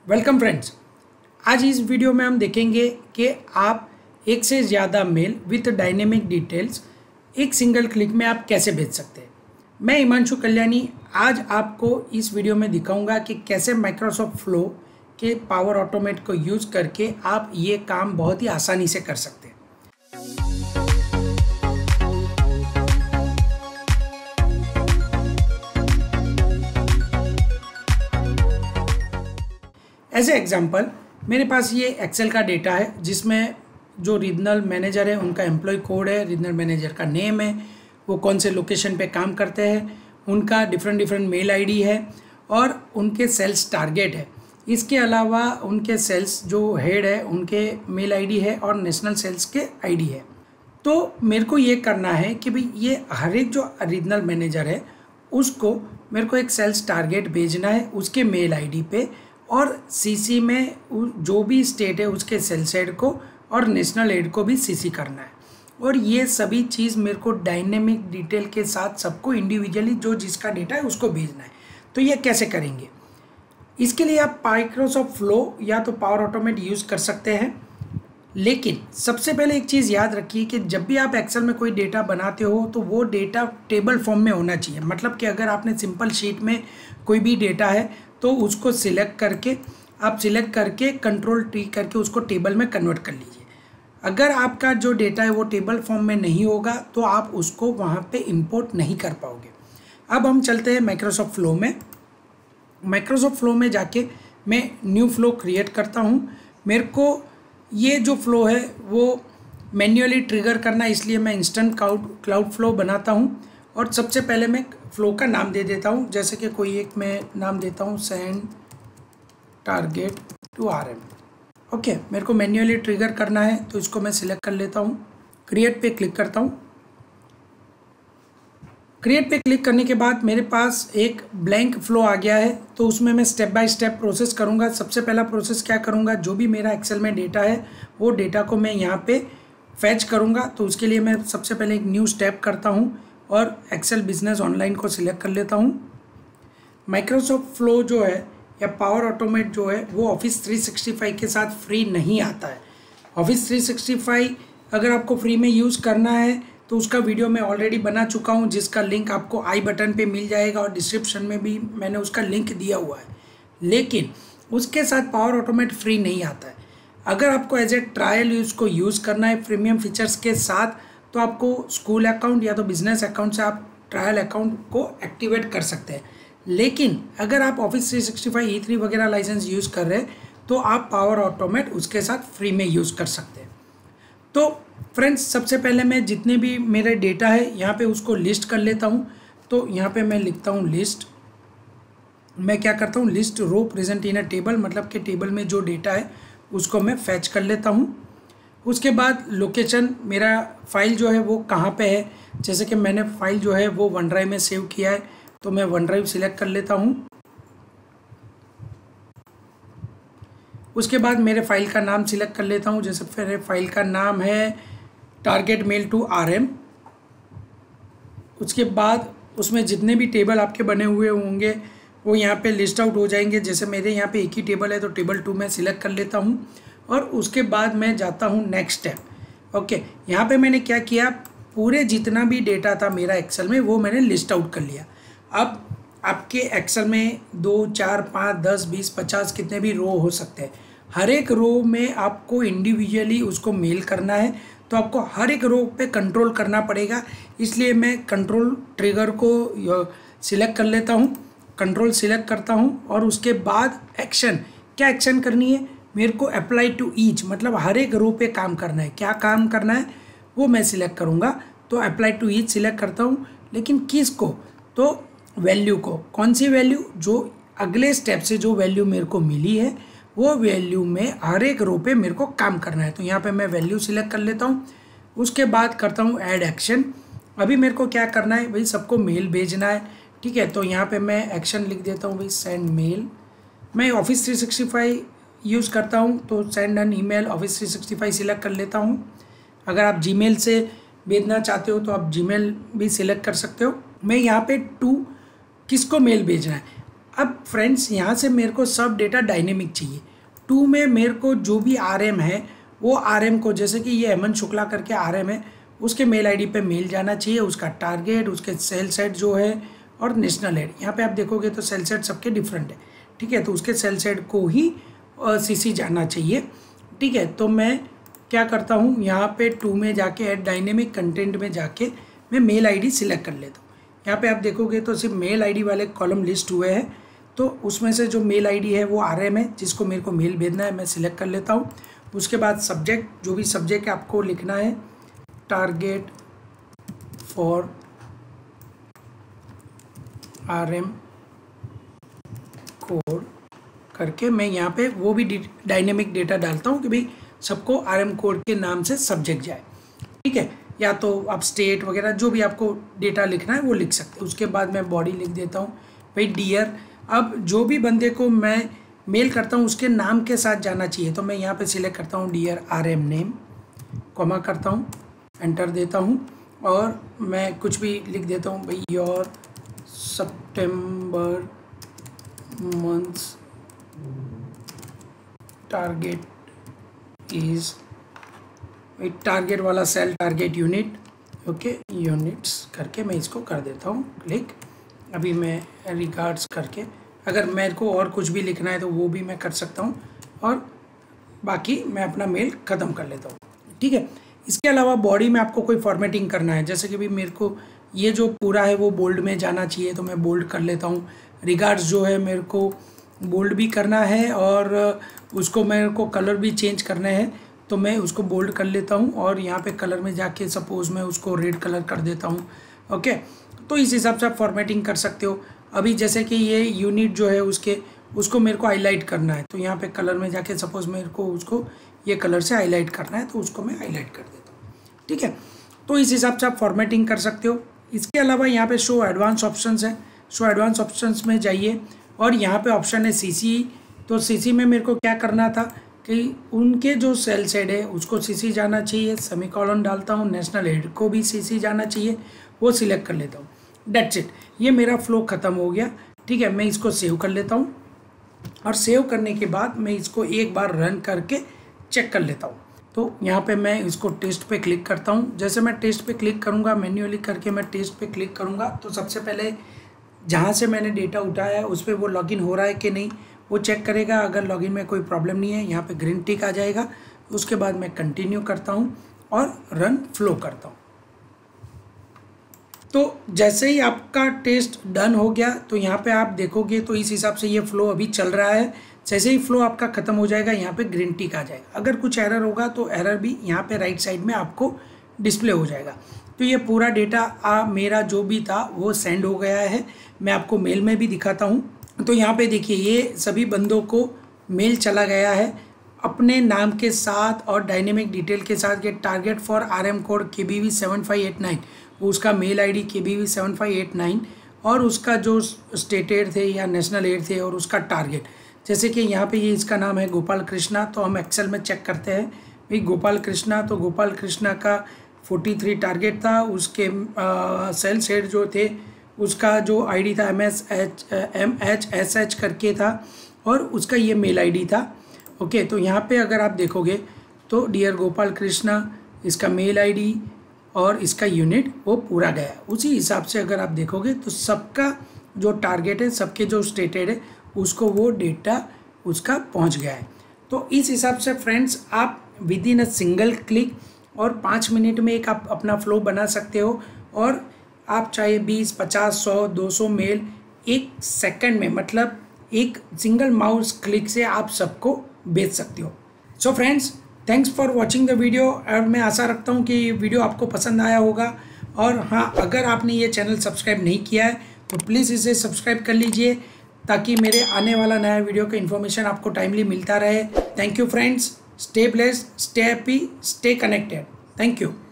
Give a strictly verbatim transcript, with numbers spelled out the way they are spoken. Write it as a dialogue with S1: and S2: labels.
S1: Welcome friends. आज इस video में हम देखेंगे कि आप एक से ज़्यादा मेल विथ डायनेमिक डिटेल्स एक सिंगल क्लिक में आप कैसे भेज सकते हैं। मैं हिमांशु कल्याणी आज आपको इस वीडियो में दिखाऊंगा कि कैसे माइक्रोसॉफ्ट फ्लो के पावर ऑटोमेट को यूज़ करके आप ये काम बहुत ही आसानी से कर सकते हैं। एज ए एग्जाम्पल मेरे पास ये एक्सेल का डेटा है जिसमें जो रीजनल मैनेजर है उनका एम्प्लॉय कोड है, रीजनल मैनेजर का नेम है, वो कौन से लोकेशन पे काम करते हैं, उनका डिफरेंट डिफरेंट मेल आईडी है और उनके सेल्स टारगेट है। इसके अलावा उनके सेल्स जो हेड है उनके मेल आईडी है और नेशनल सेल्स के आईडी है। तो मेरे को ये करना है कि भाई ये हर एक जो रीजनल मैनेजर है उसको मेरे को एक सेल्स टारगेट भेजना है उसके मेल आईडी पे, और सीसी में जो भी स्टेट है उसके सेल्स हेड को और नेशनल हेड को भी सीसी करना है। और ये सभी चीज़ मेरे को डायनेमिक डिटेल के साथ सबको इंडिविजुअली जो जिसका डेटा है उसको भेजना है। तो ये कैसे करेंगे, इसके लिए आप माइक्रोसॉफ्ट फ्लो या तो पावर ऑटोमेट यूज़ कर सकते हैं। लेकिन सबसे पहले एक चीज़ याद रखिए कि जब भी आप एक्सेल में कोई डेटा बनाते हो तो वो डेटा टेबल फॉर्म में होना चाहिए। मतलब कि अगर आपने सिंपल शीट में कोई भी डेटा है तो उसको सिलेक्ट करके आप सिलेक्ट करके कंट्रोल टी करके उसको टेबल में कन्वर्ट कर लीजिए। अगर आपका जो डेटा है वो टेबल फॉर्म में नहीं होगा तो आप उसको वहाँ पे इंपोर्ट नहीं कर पाओगे। अब हम चलते हैं माइक्रोसॉफ्ट फ्लो में। माइक्रोसॉफ्ट फ्लो में जाके मैं न्यू फ्लो क्रिएट करता हूँ। मेरे को ये जो फ्लो है वो मैन्युअली ट्रिगर करना, इसलिए मैं इंस्टेंट क्लाउड क्लाउड फ्लो बनाता हूँ। और सबसे पहले मैं फ्लो का नाम दे देता हूँ, जैसे कि कोई एक मैं नाम देता हूँ send target to R M. Okay, मेरे को मैन्युअली ट्रिगर करना है तो इसको मैं सिलेक्ट कर लेता हूँ, क्रिएट पे क्लिक करता हूँ। क्रिएट पे क्लिक करने के बाद मेरे पास एक ब्लैंक फ्लो आ गया है। तो उसमें मैं स्टेप बाय स्टेप प्रोसेस करूँगा। सबसे पहला प्रोसेस क्या करूँगा, जो भी मेरा एक्सेल में डेटा है वो डेटा को मैं यहाँ पे फैच करूँगा। तो उसके लिए मैं सबसे पहले एक न्यू स्टेप करता हूँ और एक्सेल बिजनेस ऑनलाइन को सिलेक्ट कर लेता हूँ। माइक्रोसॉफ्ट फ्लो जो है या पावर ऑटोमेट जो है वो ऑफिस थ्री सिक्सटी फाइव के साथ फ्री नहीं आता है। ऑफिस थ्री सिक्सटी फाइव अगर आपको फ्री में यूज़ करना है तो उसका वीडियो मैं ऑलरेडी बना चुका हूँ, जिसका लिंक आपको आई बटन पे मिल जाएगा और डिस्क्रिप्शन में भी मैंने उसका लिंक दिया हुआ है। लेकिन उसके साथ पावर ऑटोमेट फ्री नहीं आता है। अगर आपको एज ए ट्रायल यूज़ को यूज़ करना है प्रीमियम फीचर्स के साथ तो आपको स्कूल अकाउंट या तो बिजनेस अकाउंट से आप ट्रायल अकाउंट को एक्टिवेट कर सकते हैं। लेकिन अगर आप office three sixty five E three वगैरह लाइसेंस यूज़ कर रहे हैं तो आप पावर ऑटोमेट उसके साथ फ्री में यूज़ कर सकते हैं। तो फ्रेंड्स, सबसे पहले मैं जितने भी मेरे डेटा है यहाँ पे उसको लिस्ट कर लेता हूँ। तो यहाँ पे मैं लिखता हूँ लिस्ट। मैं क्या करता हूँ, list row present in a table, मतलब कि टेबल में जो डेटा है उसको मैं फैच कर लेता हूँ। उसके बाद लोकेशन, मेरा फाइल जो है वो कहाँ पे है, जैसे कि मैंने फाइल जो है वो वन ड्राइव में सेव किया है तो मैं वन ड्राइव सिलेक्ट कर लेता हूँ। उसके बाद मेरे फाइल का नाम सिलेक्ट कर लेता हूँ, जैसे मेरे फाइल का नाम है target mail to R M. उसके बाद उसमें जितने भी टेबल आपके बने हुए होंगे वो यहाँ पे लिस्ट आउट हो जाएंगे। जैसे मेरे यहाँ पे एक ही टेबल है तो टेबल टू में सिलेक्ट कर लेता हूँ और उसके बाद मैं जाता हूँ नेक्स्ट स्टेप। ओके, यहाँ पे मैंने क्या किया, पूरे जितना भी डेटा था मेरा एक्सेल में वो मैंने लिस्ट आउट कर लिया। अब आपके एक्सेल में दो चार पाँच दस बीस पचास कितने भी रो हो सकते हैं। हर एक रो में आपको इंडिविजुअली उसको मेल करना है तो आपको हर एक रो पे कंट्रोल करना पड़ेगा। इसलिए मैं कंट्रोल ट्रिगर को सिलेक्ट कर लेता हूँ, कंट्रोल सिलेक्ट करता हूँ और उसके बाद एक्शन, क्या एक्शन करनी है, मेरे को अप्लाई टू ईच, मतलब हर एक रो पे काम करना है। क्या काम करना है वो मैं सिलेक्ट करूँगा। तो अप्लाई टू ईच सिलेक्ट करता हूँ, लेकिन किस को, तो वैल्यू को। कौन सी वैल्यू, जो अगले स्टेप से जो वैल्यू मेरे को मिली है वो वैल्यू में हर एक रो पे मेरे को काम करना है। तो यहाँ पे मैं वैल्यू सिलेक्ट कर लेता हूँ। उसके बाद करता हूँ ऐड एक्शन। अभी मेरे को क्या करना है भाई, सबको मेल भेजना है, ठीक है। तो यहाँ पे मैं एक्शन लिख देता हूँ भाई सेंड मेल। मैं office three sixty five use करता हूँ तो send an email office three sixty five select कर लेता हूँ। अगर आप जीमेल से भेजना चाहते हो तो आप जीमेल भी सिलेक्ट कर सकते हो। मैं यहाँ पे टू किसको मेल भेजना है, अब फ्रेंड्स यहाँ से मेरे को सब डेटा डायनेमिक चाहिए। टू में मेरे को जो भी आरएम है वो आरएम को, जैसे कि ये हेमंत शुक्ला करके आरएम है, उसके मेल आईडी पे मेल जाना चाहिए, उसका टारगेट, उसके सेल सेट जो है और नेशनल हेड। यहाँ पे आप देखोगे तो सेल सेट सबके डिफरेंट है, ठीक है, तो उसके सेल सेट को ही सीसी जाना चाहिए, ठीक है। तो मैं क्या करता हूँ, यहाँ पे टू में जाके ऐड डायनेमिक कंटेंट में जाके मैं मेल आईडी सिलेक्ट कर लेता हूँ। यहाँ पे आप देखोगे तो सिर्फ मेल आईडी वाले कॉलम लिस्ट हुए हैं, तो उसमें से जो मेल आईडी है वो आरएम है, जिसको मेरे को मेल भेजना है, मैं सिलेक्ट कर लेता हूँ। उसके बाद सब्जेक्ट, जो भी सब्जेक्ट आपको लिखना है, टारगेट फॉर आरएम कोड करके मैं यहाँ पे वो भी डायनेमिक डेटा डालता हूँ कि भाई सबको आरएम कोड के नाम से सब्जेक्ट जाए, ठीक है। या तो आप स्टेट वगैरह जो भी आपको डेटा लिखना है वो लिख सकते हैं। उसके बाद मैं बॉडी लिख देता हूँ भाई डियर। अब जो भी बंदे को मैं मेल करता हूँ उसके नाम के साथ जाना चाहिए, तो मैं यहाँ पे सिलेक्ट करता हूँ डियर आरएम नेम, कॉमा करता हूँ, एंटर देता हूँ और मैं कुछ भी लिख देता हूँ भाई your September month's target is, target वाला sale target unit, okay, units करके मैं इसको कर देता हूँ क्लिक। अभी मैं रिगार्ड्स करके, अगर मेरे को और कुछ भी लिखना है तो वो भी मैं कर सकता हूँ और बाकी मैं अपना मेल ख़त्म कर लेता हूँ, ठीक है। इसके अलावा बॉडी में आपको कोई फॉर्मेटिंग करना है, जैसे कि भी मेरे को ये जो पूरा है वो बोल्ड में जाना चाहिए, तो मैं बोल्ड कर लेता हूँ। रिगार्ड्स जो है मेरे को बोल्ड भी करना है और उसको मेरे को कलर भी चेंज करना है, तो मैं उसको बोल्ड कर लेता हूँ और यहाँ पे कलर में जाके सपोज़ मैं उसको रेड कलर कर देता हूँ, ओके। तो इस हिसाब से आप फॉर्मेटिंग कर सकते हो। अभी जैसे कि ये यूनिट जो है उसके उसको मेरे को हाईलाइट करना है, तो यहाँ पे कलर में जाके सपोज़ मेरे को उसको ये कलर से हाईलाइट करना है, तो उसको मैं हाईलाइट कर देता हूँ, ठीक है। तो इस हिसाब से आप फॉर्मेटिंग कर सकते हो। इसके अलावा यहाँ पे शो एडवांस ऑप्शंस है, शो एडवांस ऑप्शंस में जाइए और यहाँ पे ऑप्शन है सीसी। तो सीसी में मेरे को क्या करना था कि उनके जो सेल सेड है उसको सीसी जाना चाहिए, सेमीकोलन डालता हूँ, नेशनल हेड को भी सीसी जाना चाहिए, वो सिलेक्ट कर लेता हूँ। डेट्स इट, ये मेरा फ्लो ख़त्म हो गया, ठीक है। मैं इसको सेव कर लेता हूँ और सेव करने के बाद मैं इसको एक बार रन करके चेक कर लेता हूँ। तो यहाँ पे मैं इसको टेस्ट पे क्लिक करता हूँ। जैसे मैं टेस्ट पे क्लिक करूँगा, मैन्युअली करके मैं टेस्ट पे क्लिक करूँगा, तो सबसे पहले जहाँ से मैंने डेटा उठाया है उस पर वो लॉगिन हो रहा है कि नहीं वो चेक करेगा। अगर लॉगिन में कोई प्रॉब्लम नहीं है, यहाँ पे ग्रीन टिक आ जाएगा। उसके बाद मैं कंटिन्यू करता हूँ और रन फ्लो करता हूँ। तो जैसे ही आपका टेस्ट डन हो गया तो यहाँ पे आप देखोगे तो इस हिसाब से ये फ्लो अभी चल रहा है। जैसे ही फ्लो आपका ख़त्म हो जाएगा यहाँ पे ग्रीन टिक आ जाएगा। अगर कुछ एरर होगा तो एरर भी यहाँ पे राइट साइड में आपको डिस्प्ले हो जाएगा। तो ये पूरा डेटा आ, मेरा जो भी था वो सेंड हो गया है। मैं आपको मेल में भी दिखाता हूँ। तो यहाँ पे देखिए ये सभी बंदों को मेल चला गया है अपने नाम के साथ और डायनेमिक डिटेल के साथ। ये target for RM code K B V seven five eight nine, उसका mail ID K B V seven five eight nine और उसका जो स्टेट एड थे या नेशनल एड थे और उसका टारगेट। जैसे कि यहाँ पे ये इसका नाम है गोपाल कृष्णा, तो हम एक्सेल में चेक करते हैं भाई गोपाल कृष्णा, तो गोपाल कृष्णा का तैंतालीस टारगेट था। उसके आ, सेल सेट जो थे उसका जो आईडी था M S H M H S H करके था और उसका ये मेल आईडी था, ओके। तो यहाँ पे अगर आप देखोगे तो डियर गोपाल कृष्णा, इसका मेल आईडी और इसका यूनिट वो पूरा गया। उसी हिसाब से अगर आप देखोगे तो सबका जो टारगेट है, सबके जो स्टेटेड है, उसको वो डेटा उसका पहुंच गया है। तो इस हिसाब से फ्रेंड्स आप within a single click और पाँच मिनट में एक आप अपना फ्लो बना सकते हो और आप चाहे बीस, पचास, सौ, दो सौ मेल एक सेकंड में, मतलब एक सिंगल माउस क्लिक से आप सबको भेज सकते हो। So friends, thanks for watching the video और मैं आशा रखता हूँ कि ये वीडियो आपको पसंद आया होगा। और हाँ, अगर आपने ये चैनल सब्सक्राइब नहीं किया है तो प्लीज़ इसे सब्सक्राइब कर लीजिए ताकि मेरे आने वाला नया वीडियो का इन्फॉर्मेशन आपको टाइमली मिलता रहे। Thank you friends, stay blessed, stay happy, stay connected. Thank you.